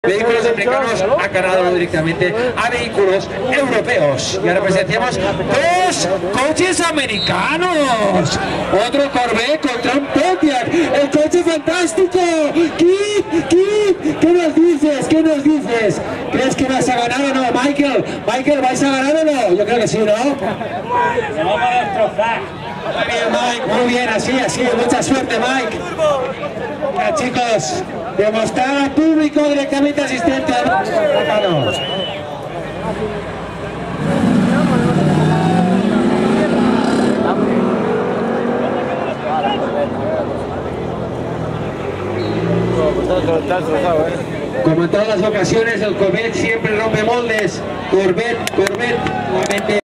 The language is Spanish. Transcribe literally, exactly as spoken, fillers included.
Vehículos americanos ha ganado directamente a vehículos europeos. Y ahora presenciamos dos coches americanos. Otro Corvette contra un Pontiac. El coche fantástico. Kip, Kip, ¿qué nos dices? ¿Qué nos dices? ¿Crees que vas a ganar o no, Michael? Michael, ¿vais a ganar o no? Yo creo que sí, ¿no? Se vamos a destrozar. Muy bien, Mike, muy bien, así, así, mucha suerte, Mike. Ya, chicos, demostrar al público directamente asistente a los Como en todas las ocasiones, el Corvette siempre rompe moldes. Corvette, Corvette, nuevamente.